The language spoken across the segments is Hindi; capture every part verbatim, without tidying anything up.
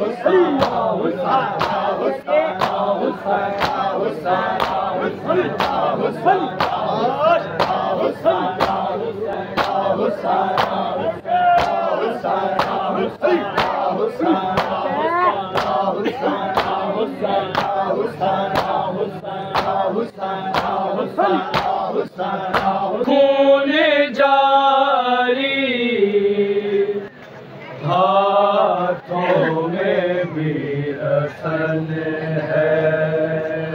खून जारी हाथों में भी रसन है,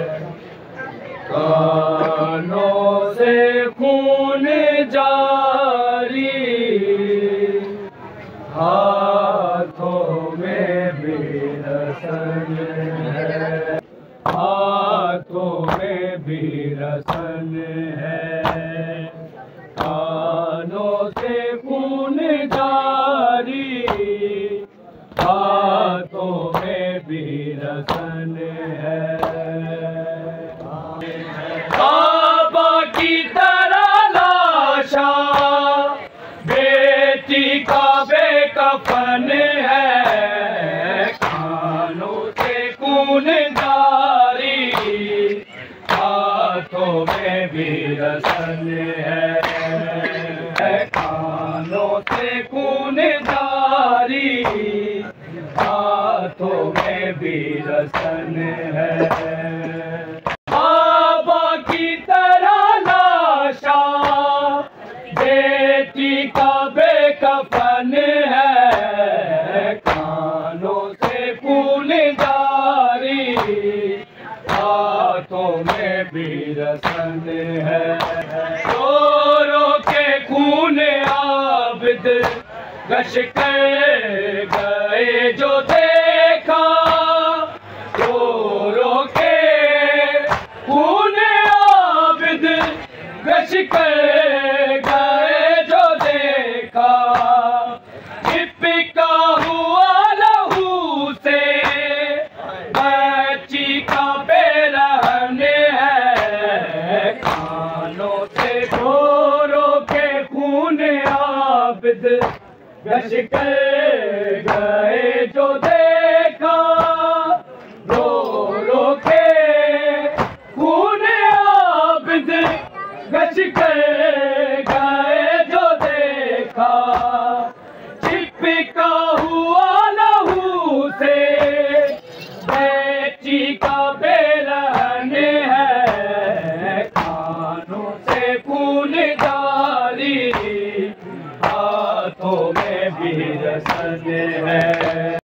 कानों से खून जारी हाथों में भी रसन है, हाथों में भी रसन है, कानों से खून जारी हाथों में भी रसन है। बाबा की तरह लाशा बेटी का बेकफन है, कानों से खून जारी हाथों में भी रसन है, कानों से खून जारी हाथों में भी रसन है। बाबा की तरह लाशा बेटी का बेकफन है, कानों से खून जारी हाथों में भी रसन है। रो रो के खून आबिद गश कर गए जो देखा, रो रो के खून आबिद गश कर गए जो देखा, चिपका हुआ लहू से बच्ची का बेरहन है, कानों से रो रो के खून आबिद गश कर